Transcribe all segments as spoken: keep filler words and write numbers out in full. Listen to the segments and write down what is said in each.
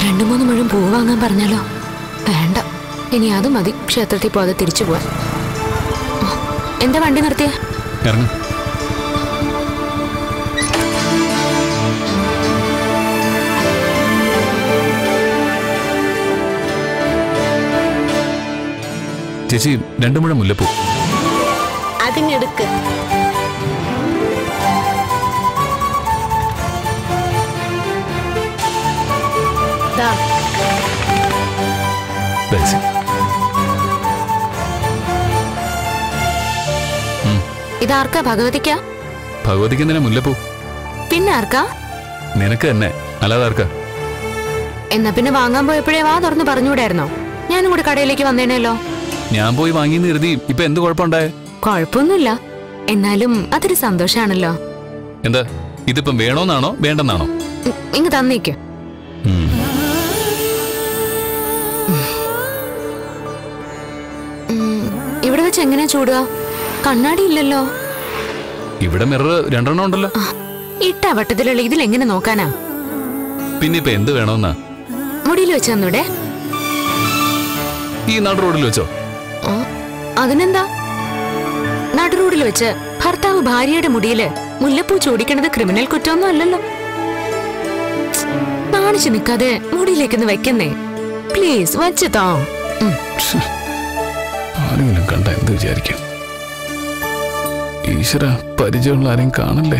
രണ്ടു മൂന്ന് മുഴുവൻ പൂ വാങ്ങാൻ പറഞ്ഞാലോ? വേണ്ട, ഇനി അത് മതി ക്ഷേത്രത്തിൽ പോകാതെ തിരിച്ചു പോവാൻ. എന്താ വണ്ടി നിർത്തിയ? ചേച്ചി രണ്ടു മുഴം മുല്ലപ്പൂ. അതിനെടുക്ക്. ഇതാർക്കാ? ഭഗവതിക്കാ? ഭഗവതിക്ക് എന്തിനാ മുല്ലപ്പൂ? പിന്നെ ആർക്കാ? നിനക്ക് തന്നെ, അല്ലാതെ ആർക്കാ? എന്നാ പിന്നെ വാങ്ങാൻ പോയപ്പോഴേ വാ തുറന്ന് പറഞ്ഞുകൂടായിരുന്നോ? ഞാനും കൂടെ കടയിലേക്ക് വന്നേനല്ലോ. ഞാൻ പോയി വാങ്ങിന്ന് കരുതി ഇപ്പൊ എന്ത് കുഴപ്പമുണ്ടായേ? കുഴപ്പമൊന്നുമില്ല, എന്നാലും അതൊരു സന്തോഷാണല്ലോ. എന്താ ഇതിപ്പം വേണോന്നാണോ വേണ്ടെന്നാണോ? ഇങ്ങ് തന്നേക്ക്. ഇവിടെ വെച്ച് എങ്ങനെയാ ചൂടുക? കണ്ണാടി ഇല്ലല്ലോ. ഇവിടെ മിറർ രണ്ടെണ്ണം ഉണ്ടല്ലോ. ഇട്ട വട്ടത്തിലുള്ള ഇതിൽ എങ്ങനെ നോക്കാനാ? പിന്നെ ഇപ്പൊ എന്ത് വേണോന്നാ? മുടിയിൽ വെച്ച് തന്നൂടെ? ഈ നടു റോഡിൽ വെച്ചോ? അതിനെന്താ? നടു റോഡിൽ വെച്ച് ഭർത്താവ് ഭാര്യയുടെ മുടിയില് മുല്ലപ്പൂ ചൂടിക്കണത് ക്രിമിനൽ കുറ്റമൊന്നും അല്ലല്ലോ. നാണിച്ചു നിക്കാതെ മുടിയിലേക്കൊന്ന് വെക്കുന്നേ പ്ലീസ്. വച്ചതോ? ആരെങ്കിലും കണ്ട എന്ത് വിചാരിക്കും? ഈശ്വര, പരിചയമുള്ള ആരെയും കാണല്ലേ?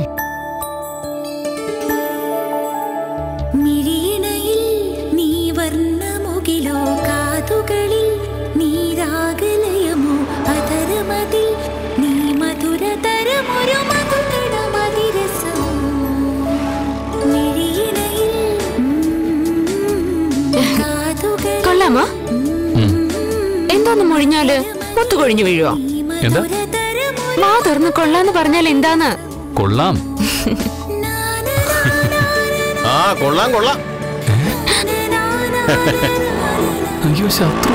കൊള്ളാമോ? എന്താന്ന് മൊഴിഞ്ഞാല് മുത്തു കൊഴിഞ്ഞു വീഴുവോ? എന്താ? വാ തുറന്ന് കൊള്ളാന്ന് പറഞ്ഞാൽ എന്താന്ന്? കൊള്ളാം. ആ കൊള്ളാം കൊള്ളാം. അയ്യോ ശത്രു.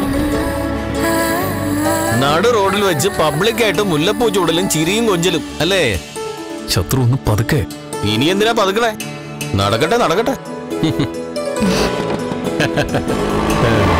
നടു റോഡിൽ വെച്ച് പബ്ലിക്കായിട്ട് മുല്ലപ്പൂ ചൂടലും ചിരിയും കൊഞ്ചലും അല്ലേ? ശത്രു ഒന്ന് പതുക്കെ. ഇനി എന്തിനാ പതുക്കണേ? നടക്കട്ടെ നടക്കട്ടെ.